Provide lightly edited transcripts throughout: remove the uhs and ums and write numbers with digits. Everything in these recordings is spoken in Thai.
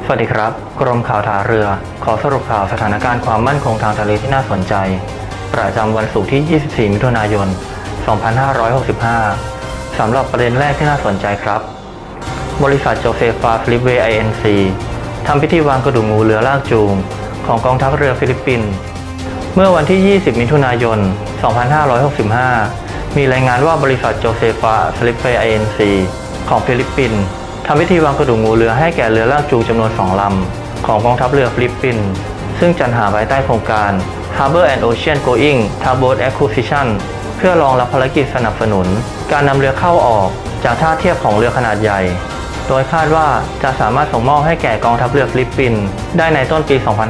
สวัสดีครับกรมข่าวท่าเรือขอสรุปข่าวสถานการณ์ความมั่นคงทางทะเลที่น่าสนใจประจำวันศุกร์ที่ 24 มิถุนายน 2565 สำหรับประเด็นแรกที่น่าสนใจครับบริษัทโจเซฟาฟิลิปเวย์ INC ทำพิธีวางกระดูกงูเรือลากจูงของกองทัพเรือฟิลิปปินส์เมื่อวันที่ 20 มิถุนายน 2565 มีรายงานว่าบริษัทโจเซฟาฟิลิปเวย์ INC ของฟิลิปปินส์ทำพิธีวางกระดูกงูเรือให้แก่เรือลากจูงจำนวน 2 ลำของกองทัพเรือฟิลิปปินส์ซึ่งจัดหาภายใต้โครงการ Harbor and Ocean Going Tugboat Acquisition เพื่อรองรับภารกิจสนับสนุนการนำเรือเข้าออกจากท่าเทียบของเรือขนาดใหญ่โดยคาดว่าจะสามารถส่งมอบให้แก่กองทัพเรือฟิลิปปินส์ได้ในต้นปี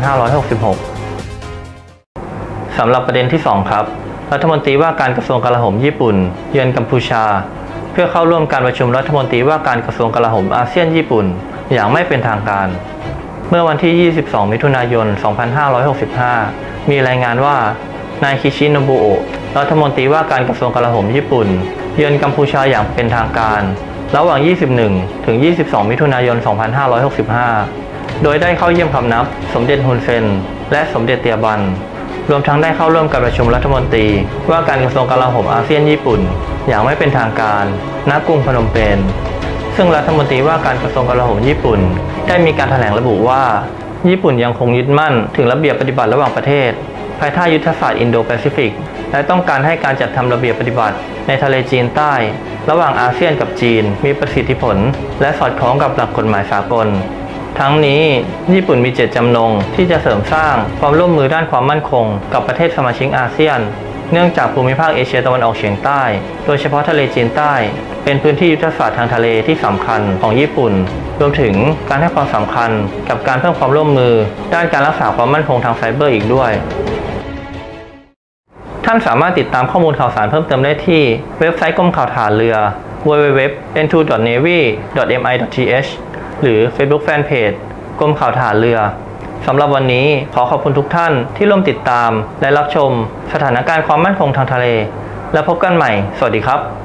2566 สำหรับประเด็นที่ 2 ครับรัฐมนตรีว่าการกระทรวงกลาโหมญี่ปุ่นเยือนกัมพูชาเพื่อเข้าร่วมการประชุมรัฐมนตรีว่าการกระทรวงกลาโหมอาเซียนญี่ปุ่นอย่างไม่เป็นทางการเมื่อวันที่ 22 มิถุนายน 2565 มีรายงานว่านายคิชิโนบุโอะรัฐมนตรีว่าการกระทรวงกลาโหมญี่ปุ่นเยือนกัมพูชาอย่างเป็นทางการระหว่าง 21 ถึง 22 มิถุนายน 2565 โดยได้เข้าเยี่ยมคำนับสมเด็จฮุนเซนและสมเด็จเตียบันรวมทั้งได้เข้าร่วมการประชุมรัฐมนตรีว่าการกระทรวงกลาโหมอาเซียนญี่ปุ่นอย่างไม่เป็นทางการณกรุงพนมเปญซึ่งรัฐมนตรีว่าการกระทรวงกลาโหมญี่ปุ่นได้มีการแถลงระบุว่าญี่ปุ่นยังคงยึดมั่นถึงระเบียบปฏิบัติระหว่างประเทศภายใต้ยุทธศาสตร์อินโดแปซิฟิกและต้องการให้การจัดทำระเบียบปฏิบัติในทะเลจีนใต้ระหว่างอาเซียนกับจีนมีประสิทธิผลและสอดคล้องกับหลักกฎหมายสากลทั้งนี้ญี่ปุ่นมีเจตจำนงที่จะเสริมสร้างความร่วมมือด้านความมั่นคงกับประเทศสมาชิกอาเซียนเนื่องจากภูมิภาคเอเชียตะวันออกเฉียงใต้โดยเฉพาะทะเลจีนใต้เป็นพื้นที่ยุทธศาสตร์ทางทะเลที่สำคัญของญี่ปุ่นรวมถึงการให้ความสำคัญกับการเพิ่มความร่วมมือด้านการรักษาความมั่นคงทางไซเบอร์อีกด้วยท่านสามารถติดตามข้อมูลข่าวสารเพิ่มเติมได้ที่เว็บไซต์กรมข่าวท่าเรือ www.n2.navy.mi.th หรือ Facebook Fanpage กรมข่าวท่าเรือสำหรับวันนี้ขอขอบคุณทุกท่านที่ร่วมติดตามและรับชมสถานการณ์ความมั่นคงทางทะเลและพบกันใหม่สวัสดีครับ